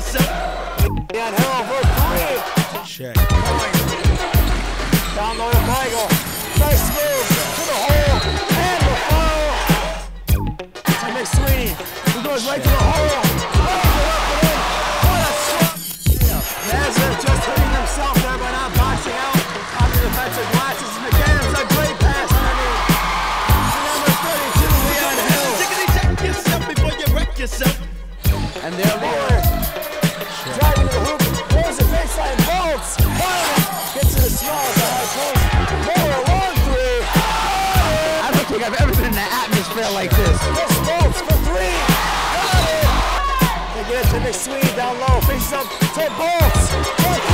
yourself. Down hill for three. Check. Down low to Michael. Nice move to the hole and the foul. To McSweeney, who goes right to the hole. What a swap. Nazareth just hitting himself there by not boxing out on the defensive glasses. McAdams, a great pass underneath. Number 32, Leon Hill. Check yourself before you wreck yourself. And there Mueller. Driving to the hoop. Throws the baseline. Baltz. Gets to the small side post. Mueller, long three. I don't think I've ever been in an atmosphere like this. Yes, Baltz for three. Got it. They get it to McSweeney down low. Faces up to Baltz.